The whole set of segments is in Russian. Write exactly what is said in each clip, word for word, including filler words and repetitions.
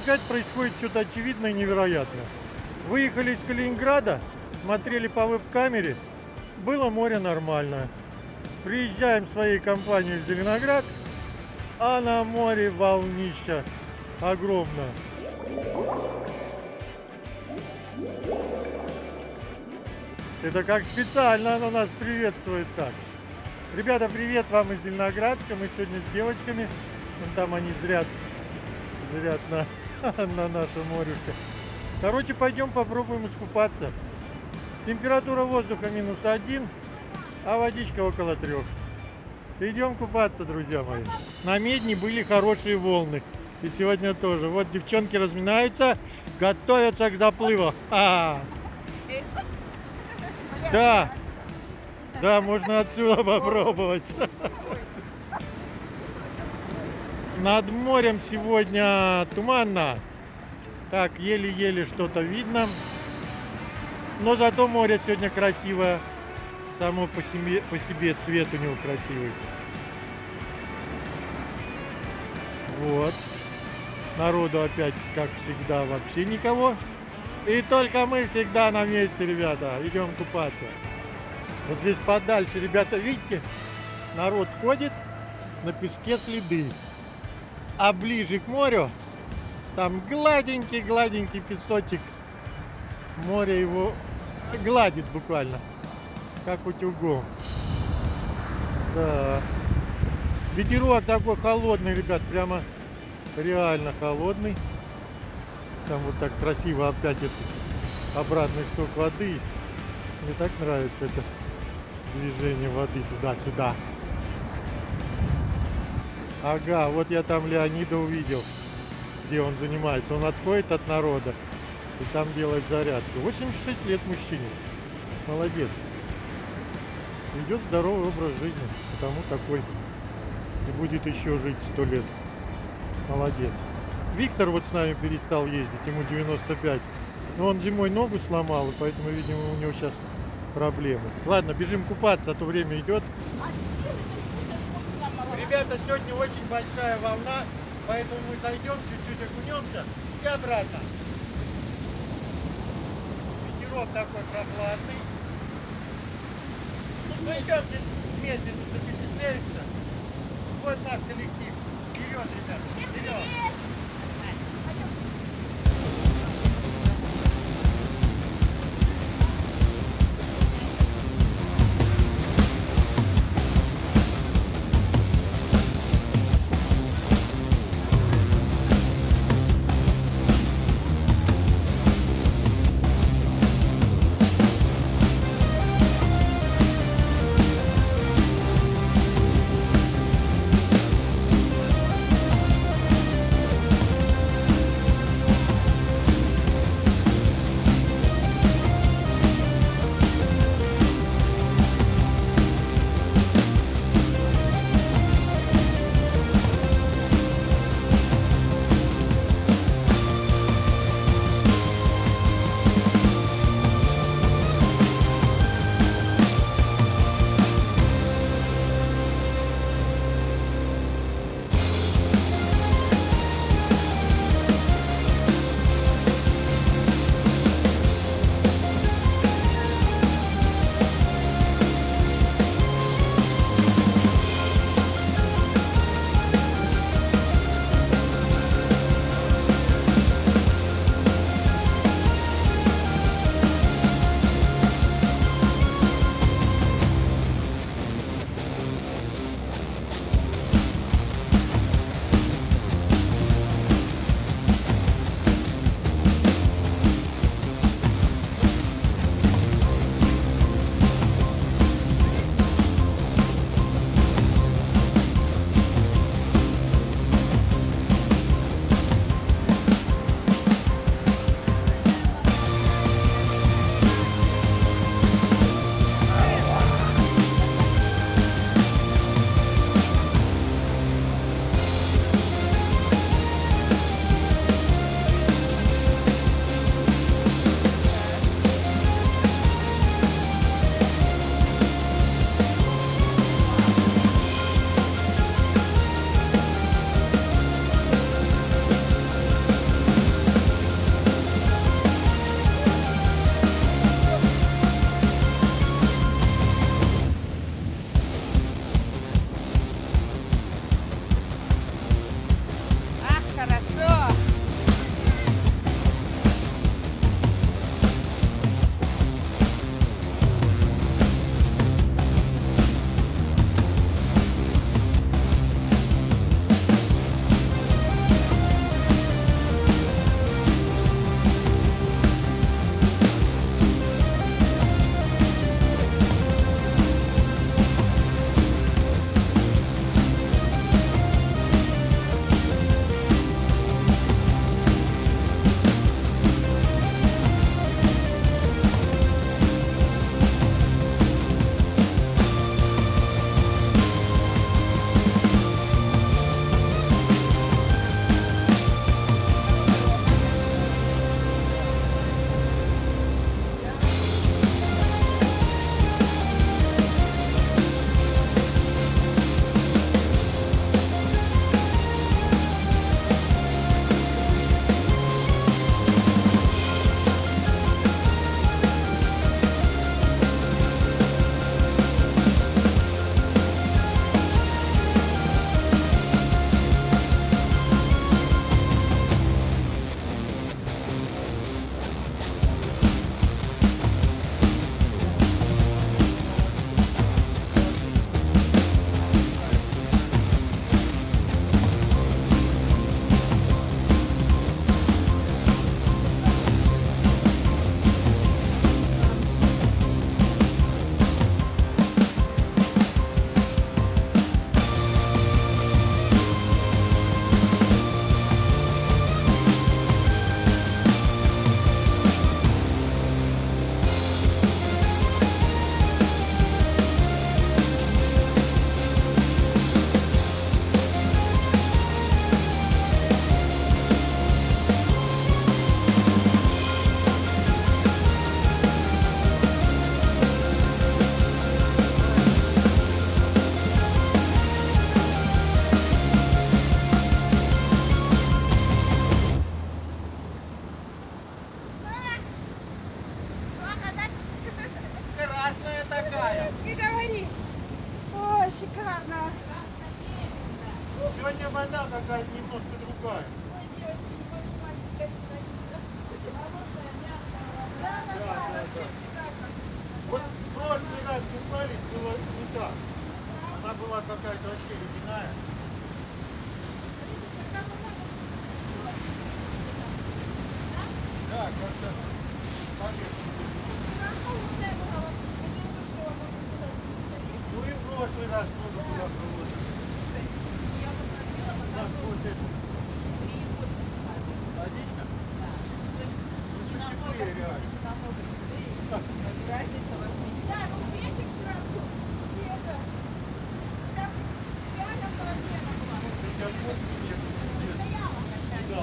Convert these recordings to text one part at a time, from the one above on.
Опять происходит что-то очевидное и невероятное. Выехали из Калининграда, смотрели по веб-камере, было море нормальное. Приезжаем своей компанией в Зеленоградск, а на море волнища огромное. Это как специально оно нас приветствует так. Ребята, привет вам из Зеленоградска. Мы сегодня с девочками. Вон там они зрят, зрят на, на наше морюшко. Короче, пойдем попробуем искупаться. Температура воздуха минус один, а водичка около трех. Идем купаться, друзья мои. На Медне были хорошие волны. И сегодня тоже. Вот девчонки разминаются, готовятся к заплыву. А -а -а. Да, да, можно отсюда попробовать. Над морем сегодня туманно. Так, еле-еле что-то видно. Но зато море сегодня красивое. Само по себе, по себе цвет у него красивый. Вот. Народу опять, как всегда, вообще никого. И только мы всегда на месте, ребята. Идем купаться. Вот здесь подальше, ребята, видите? Народ ходит, на песке следы. А ближе к морю, там гладенький-гладенький песочек. Море его гладит буквально, как утюгом. Да. Ветерок такой холодный, ребят, прямо реально холодный. Там вот так красиво опять этот обратный сток воды. Мне так нравится это движение воды туда-сюда. Ага, вот я там Леонида увидел, где он занимается. Он отходит от народа и там делает зарядку. восемьдесят шесть лет мужчине. Молодец. Ведет здоровый образ жизни, потому такой. И будет еще жить сто лет. Молодец. Виктор вот с нами перестал ездить, ему девяносто пять. Но он зимой ногу сломал, и поэтому, видимо, у него сейчас проблемы. Ладно, бежим купаться, а то время идет. Ребята, сегодня очень большая волна, поэтому мы зайдем, чуть-чуть окунемся и обратно. Ветерок такой прохладный. Ну идемте вместе, тут запечатлеемся. Вот наш коллектив. Вперед, ребята, вперед! Ну и в прошлый раз тоже туда проводили. Я посмотрела, У нас показывала вот это. три и восемь. Водичка? Да. То есть не намного, теплее реально. не намного теплее. Разница в этом. Да, ну ветер сразу. И это. Прям реально половина была. Хотя вот нет, нет. Стояла. Да,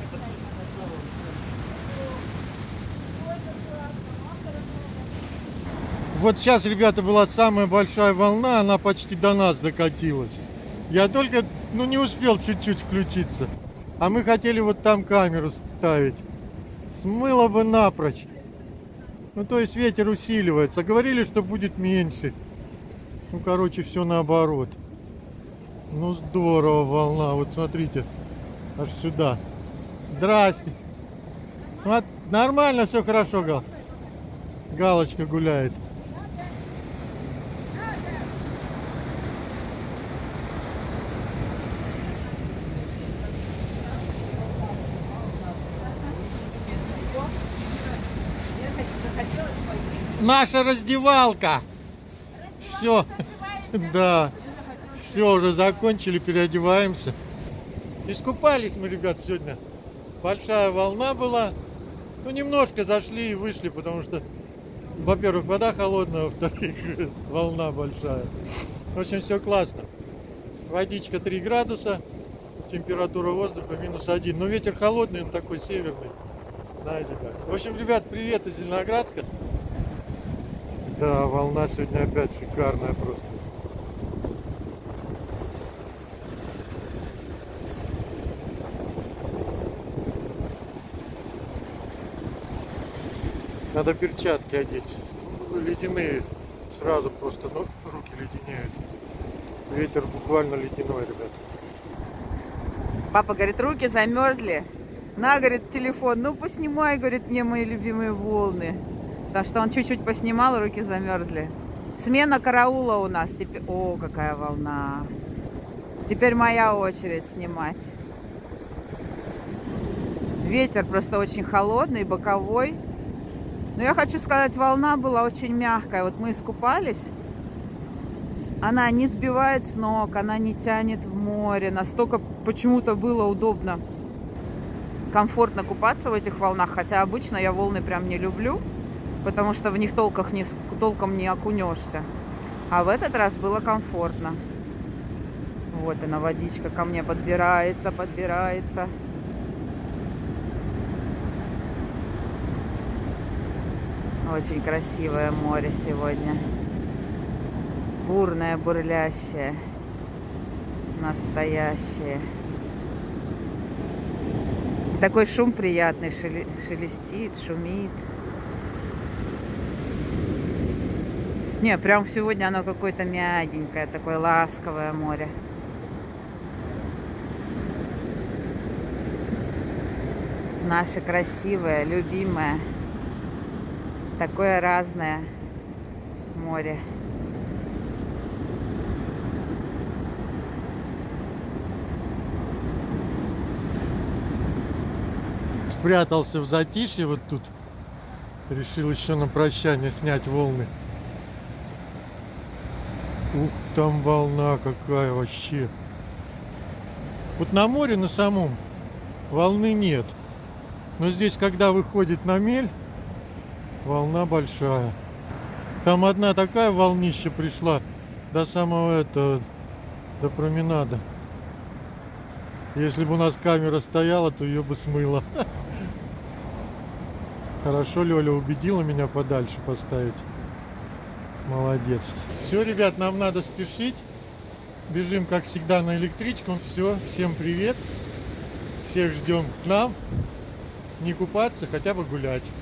Ой, как классно. Он хорошо. вот сейчас, ребята, была самая большая волна, она почти до нас докатилась. Я только, ну, не успел чуть-чуть включиться. А мы хотели вот там камеру ставить. Смыло бы напрочь. Ну, то есть ветер усиливается. Говорили, что будет меньше. Ну, короче, все наоборот. Ну, здорово волна. Вот смотрите. Аж сюда. Здрасте. Смотри, нормально, все хорошо, Гал. Галочка гуляет. Захотелось пойти. Наша раздевалка. Все. Да. Все, уже закончили, переодеваемся. Искупались мы, ребят, сегодня. Большая волна была. Ну, немножко зашли и вышли, потому что, во-первых, вода холодная, во-вторых, волна большая. В общем, все классно. Водичка три градуса, температура воздуха минус один. Но ветер холодный, он такой северный. Знаете как. В общем, ребят, привет из Зеленоградска. Да, волна сегодня опять шикарная просто. Надо перчатки одеть. Ледяные. Сразу просто, ну, руки леденеют. Ветер буквально ледяной, ребят. Папа говорит, руки замерзли. На, говорит, телефон. Ну, поснимай, говорит, мне мои любимые волны. Потому что он чуть-чуть поснимал, руки замерзли. Смена караула у нас. Теперь... О, какая волна. Теперь моя очередь снимать. Ветер просто очень холодный, боковой. Но я хочу сказать, волна была очень мягкая. Вот мы искупались. Она не сбивает с ног, она не тянет в море. Настолько почему-то было удобно, комфортно купаться в этих волнах. Хотя обычно я волны прям не люблю, потому что в них толком не, толком не окунешься. А в этот раз было комфортно. Вот она, водичка ко мне подбирается, подбирается. Очень красивое море сегодня. Бурное, бурлящее. Настоящее. Такой шум приятный, шеле- шелестит, шумит. Не, прям сегодня оно какое-то мягенькое, такое ласковое море. Наше красивое, любимое, такое разное море. Спрятался в затишье вот тут. Решил еще на прощание снять волны. Ух, там волна какая вообще. Вот на море на самом волны нет. Но здесь, когда выходит на мель, волна большая. Там одна такая волнища пришла до самого этого, до променада. Если бы у нас камера стояла, то ее бы смыло. Хорошо Лёля убедила меня подальше поставить. Молодец. Все, ребят, нам надо спешить. Бежим, как всегда, на электричку. Все, всем привет. Всех ждем к нам. Не купаться, хотя бы гулять.